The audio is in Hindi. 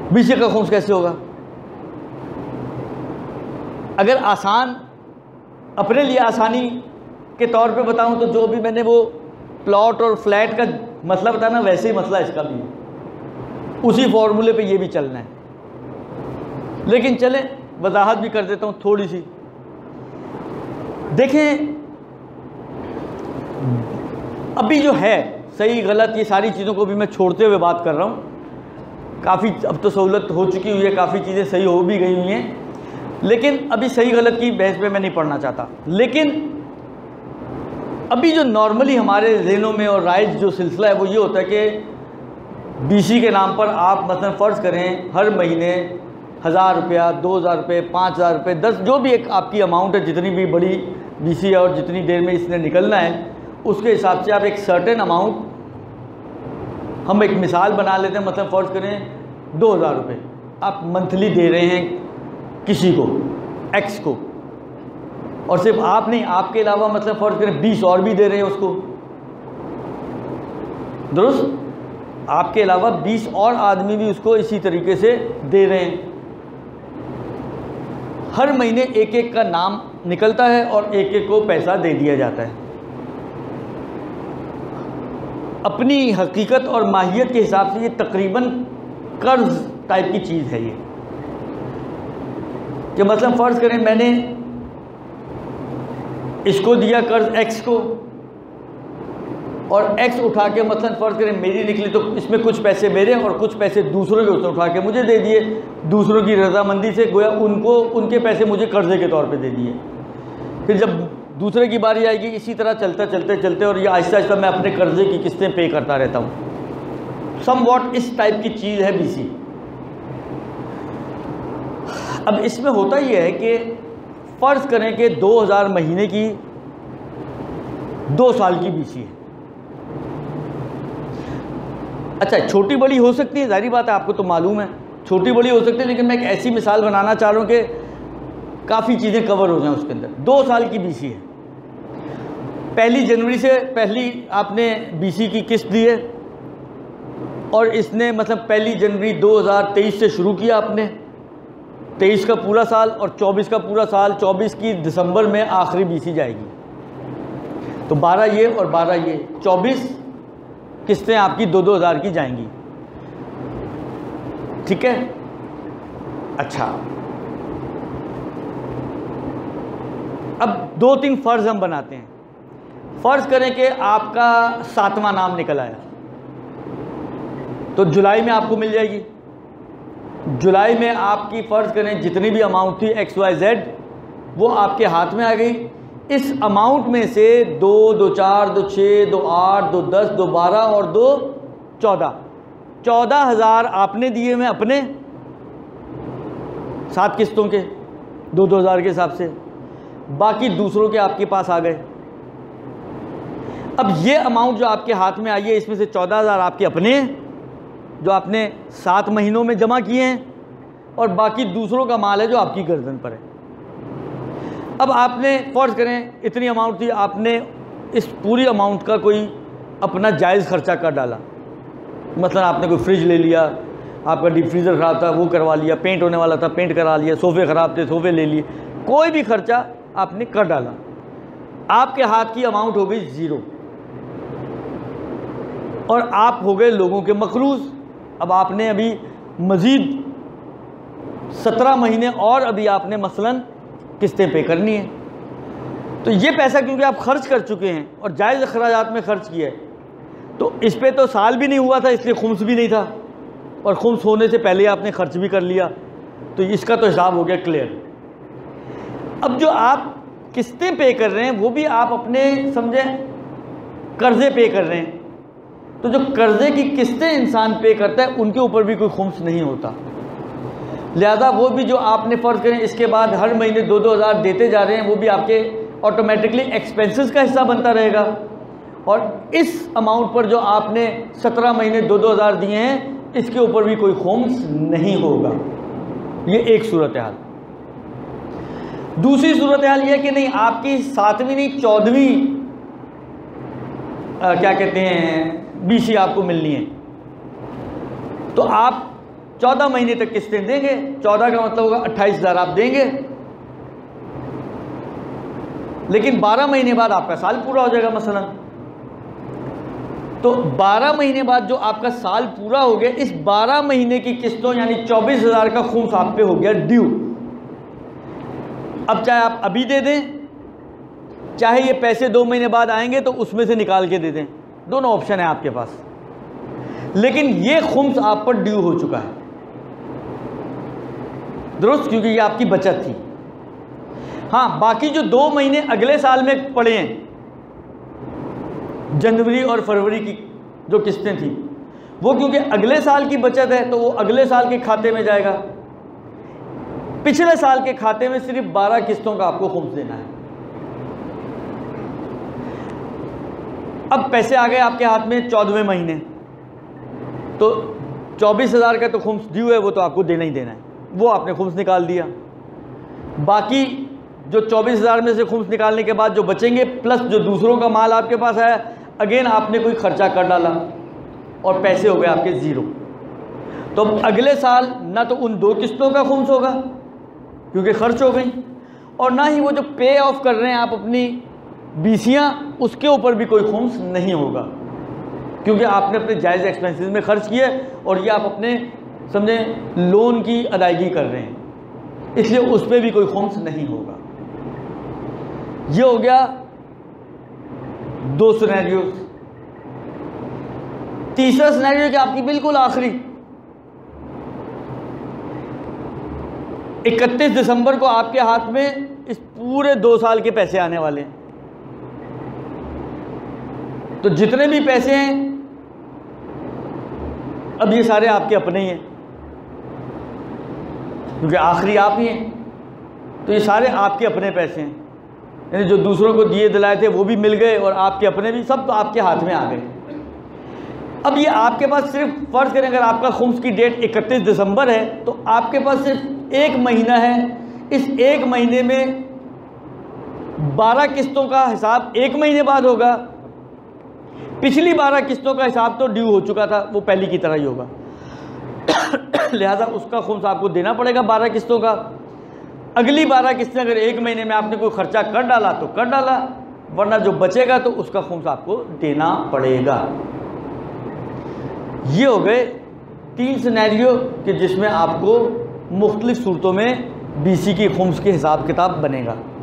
बीसी का खुम्स कैसे होगा? अगर आसान अपने लिए आसानी के तौर पे बताऊं तो जो भी मैंने वो प्लॉट और फ्लैट का मसला बताया ना, वैसे ही मसला इसका भी है, उसी फॉर्मूले पे ये भी चलना है। लेकिन चले वजाहत भी कर देता हूँ थोड़ी सी। देखें अभी जो है सही गलत ये सारी चीज़ों को भी मैं छोड़ते हुए बात कर रहा हूँ। काफ़ी अब तो सहूलत हो चुकी हुई है, काफ़ी चीज़ें सही हो भी गई हुई हैं, लेकिन अभी सही गलत की बहस पे मैं नहीं पढ़ना चाहता। लेकिन अभी जो नॉर्मली हमारे ज़हनों में और राइज जो सिलसिला है वो ये होता है कि बीसी के नाम पर आप मतलब फ़र्ज़ करें हर महीने 1000 रुपया, 2000 रुपये, 5000 रुपये, 10 जो भी एक आपकी अमाउंट है, जितनी भी बड़ी बीसी है और जितनी देर में इसने निकलना है उसके हिसाब से आप एक सर्टेन अमाउंट, हम एक मिसाल बना लेते हैं, मतलब फ़र्ज़ करें 2000 रुपये आप मंथली दे रहे हैं किसी को, एक्स को, और सिर्फ आप नहीं, आपके अलावा मतलब फ़र्ज़ करें 20 और भी दे रहे हैं उसको, दुरुस्त, आपके अलावा 20 और आदमी भी उसको इसी तरीके से दे रहे हैं। हर महीने एक एक का नाम निकलता है और एक एक को पैसा दे दिया जाता है। अपनी हकीकत और माहियत के हिसाब से ये तकरीबन कर्ज टाइप की चीज़ है ये, कि मतलब फ़र्ज़ करें मैंने इसको दिया कर्ज एक्स को, और एक्स उठा के मतलब फ़र्ज़ करें मेरी निकली तो इसमें कुछ पैसे मेरे और कुछ पैसे दूसरों के उसने उठा के मुझे दे दिए, दूसरों की रजामंदी से, गोया उनको उनके पैसे मुझे कर्जे के तौर पे दे दिए। फिर जब दूसरे की बारी आएगी इसी तरह चलते और ये आहिस्ता आहिस्ता मैं अपने कर्जे की किस्तें पे करता रहता हूँ। सम वॉट इस टाइप की चीज़ है बीसी। अब इसमें होता ये है कि फ़र्ज़ करें कि 2000 महीने की 2 साल की बीसी है। अच्छा, छोटी बड़ी हो सकती है, जाहिर बात है, आपको तो मालूम है छोटी बड़ी हो सकती है, लेकिन मैं एक ऐसी मिसाल बनाना चाह रहा हूँ कि काफ़ी चीज़ें कवर हो जाएं उसके अंदर। 2 साल की बीसी है, 1 जनवरी से पहली आपने बीसी की किस्त दी है और इसने मतलब 1 जनवरी 2023 से शुरू किया आपने, 23 का पूरा साल और 24 का पूरा साल, 24 की दिसंबर में आखिरी बीसी जाएगी, तो 12 ये और 12 ये, 24 किस्तें आपकी 2-2 हज़ार की जाएंगी, ठीक है। अच्छा, अब 2-3 फ़र्ज़ हम बनाते हैं। फ़र्ज़ करें कि आपका 7वां नाम निकल आया, तो जुलाई में आपको मिल जाएगी। जुलाई में आपकी फ़र्ज़ करें जितनी भी अमाउंट थी XYZ वो आपके हाथ में आ गई। इस अमाउंट में से 2, 2, 4, 2, 6, 2, 8, 2, 10, 2, 12 और 2, 14, 14,000 आपने दिए में अपने 7 किस्तों के 2-2 हज़ार के हिसाब से, बाकी दूसरों के आपके पास आ गए। अब ये अमाउंट जो आपके हाथ में आई है इसमें से 14,000 आपके अपने हैं जो आपने 7 महीनों में जमा किए हैं, और बाकी दूसरों का माल है जो आपकी गर्दन पर है। अब आपने फ़र्ज़ करें इतनी अमाउंट थी, आपने इस पूरी अमाउंट का कोई अपना जायज़ ख़र्चा कर डाला, मतलब आपने कोई फ्रिज ले लिया, आपका डीप फ्रीज़र ख़राब था वो करवा लिया, पेंट होने वाला था पेंट करा लिया, सोफ़े ख़राब थे सोफ़े ले लिए, कोई भी ख़र्चा आपने कर डाला, आपके हाथ की अमाउंट हो गई 0 और आप हो गए लोगों के मकरूज़। अब आपने अभी मज़ीद 17 महीने और अभी आपने मसलन किस्तें पे करनी है, तो ये पैसा क्योंकि आप खर्च कर चुके हैं और जायज़ अखराजात में ख़र्च किया है, तो इस पे तो साल भी नहीं हुआ था इसलिए खुम्स भी नहीं था, और खुम्स होने से पहले आपने खर्च भी कर लिया, तो इसका तो हिसाब हो गया क्लियर। अब जो आप किस्तें पे कर रहे हैं वो भी आप अपने समझें कर्ज़े पे कर रहे हैं, तो जो कर्ज़े की किस्तें इंसान पे करता है उनके ऊपर भी कोई खुम्स नहीं होता, लिहाजा वो भी जो आपने फ़र्ज़ करें इसके बाद हर महीने 2-2 हज़ार देते जा रहे हैं वो भी आपके ऑटोमेटिकली एक्सपेंसेस का हिस्सा बनता रहेगा, और इस अमाउंट पर जो आपने 17 महीने 2-2 हज़ार दिए हैं इसके ऊपर भी कोई खुम्स नहीं होगा। ये एक सूरत हाल। दूसरी सूरत हाल ये कि नहीं, आपकी 7वीं नहीं 14वीं क्या कहते हैं बीसी आपको मिलनी है, तो आप 14 महीने तक किस्तें देंगे। 14 का मतलब होगा 28,000 आप देंगे, लेकिन 12 महीने बाद आपका साल पूरा हो जाएगा मसलन। तो 12 महीने बाद जो आपका साल पूरा हो गया, इस 12 महीने की किस्तों यानी 24,000 का खुम्स आप पे हो गया ड्यू। अब चाहे आप अभी दे दें, चाहे ये पैसे 2 महीने बाद आएंगे तो उसमें से निकाल के दे दें, दोनों ऑप्शन है आपके पास। लेकिन ये खुम्स आप पर ड्यू हो चुका है, दुरुस्त, क्योंकि ये आपकी बचत थी। हाँ, बाकी जो 2 महीने अगले साल में पड़े हैं, जनवरी और फरवरी की जो किस्तें थी, वो क्योंकि अगले साल की बचत है तो वो अगले साल के खाते में जाएगा। पिछले साल के खाते में सिर्फ 12 किस्तों का आपको खुम्स देना है। अब पैसे आ गए आपके हाथ में 14वें महीने, तो 24,000 का तो खुम्स ड्यू है, वो तो आपको देना ही देना है, वो आपने खुम्स निकाल दिया। बाकी जो 24,000 में से खुम्स निकालने के बाद जो बचेंगे, प्लस जो दूसरों का माल आपके पास आया, अगेन आपने कोई खर्चा कर डाला और पैसे हो गए आपके ज़ीरो। तो अगले साल ना तो उन 2 किस्तों का खुम्स होगा क्योंकि खर्च हो गई, और ना ही वो जो पे ऑफ कर रहे हैं आप अपनी बीसियाँ, उसके ऊपर भी कोई खुम्स नहीं होगा क्योंकि आपने अपने जायज़ एक्सपेंसेस में खर्च किए और ये आप अपने समझें लोन की अदायगी कर रहे हैं, इसलिए उस पर भी कोई खुम्स नहीं होगा। ये हो गया 2 सिनेरियो। तीसरा सिनेरियो कि आपकी बिल्कुल आखिरी 31 दिसंबर को आपके हाथ में इस पूरे 2 साल के पैसे आने वाले हैं। तो जितने भी पैसे हैं अब ये सारे आपके अपने ही हैं क्योंकि आखिरी आप ही हैं, तो ये सारे आपके अपने पैसे हैं, यानी जो दूसरों को दिए दिलाए थे वो भी मिल गए और आपके अपने भी, सब तो आपके हाथ में आ गए। अब ये आपके पास सिर्फ फ़र्ज़ करें अगर आपका खुम्स की डेट 31 दिसंबर है तो आपके पास सिर्फ 1 महीना है। इस 1 महीने में 12 किस्तों का हिसाब 1 महीने बाद होगा। पिछली 12 किस्तों का हिसाब तो ड्यू हो चुका था, वो पहली की तरह ही होगा लिहाजा उसका खुम्स आपको देना पड़ेगा 12 किस्तों का। अगली 12 किस्तें अगर 1 महीने में आपने कोई खर्चा कर डाला तो कर डाला, वरना जो बचेगा तो उसका खुम्स आपको देना पड़ेगा। ये हो गए 3 सिनेरियो कि जिसमें आपको मुख्तलिफ सूरतों में बीसी की खुम्स के हिसाब किताब बनेगा।